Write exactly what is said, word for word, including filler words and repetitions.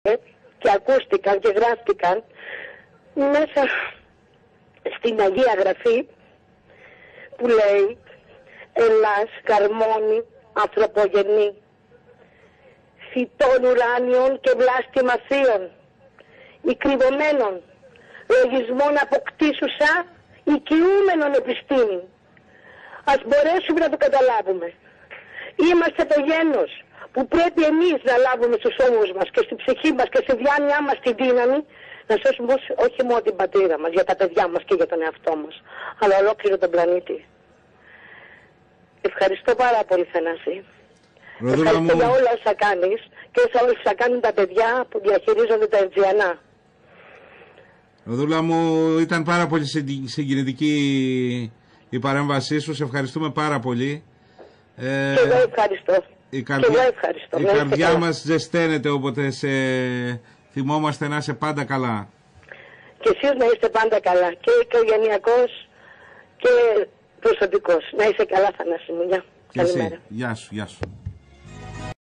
και ακούστηκαν και γράφτηκαν μέσα στην Αγία Γραφή που λέει Ελλάς καρμόνι ανθρωπογενή φυτών ουράνιων και βλάστημα θείων οικρυβωμένων λογισμών αποκτήσουσα οικειούμενων επιστήμη. Ας μπορέσουμε να το καταλάβουμε. Είμαστε το γένος που πρέπει εμείς να λάβουμε στους ώμους μας και στην ψυχή μας και στη διάνοιά μας τη δύναμη να σώσουμε όχι μόνο την πατρίδα μας, για τα παιδιά μας και για τον εαυτό μας, αλλά ολόκληρο τον πλανήτη. Ευχαριστώ πάρα πολύ, Θανάση. Ροδούλα Ευχαριστώ μου... για όλα όσα κάνεις και όσα όλα όσα κάνουν τα παιδιά που διαχειρίζονται τα Ερτζιανά. Ροδούλα μου, ήταν πάρα πολύ συγκινητική η παρέμβασή σου. Σε ευχαριστούμε πάρα πολύ. Ε, και εγώ ευχαριστώ. Η καρδιά, και εγώ ευχαριστώ. η καρδιά μας ζεσταίνεται όποτε σε θυμόμαστε. Να είσαι πάντα καλά. Και εσείς να είστε πάντα καλά. Και οικογενειακός και προσωπικός. Να είσαι καλά, Θανάση μου. Γεια. Καλημέρα. Γεια σου, γεια σου.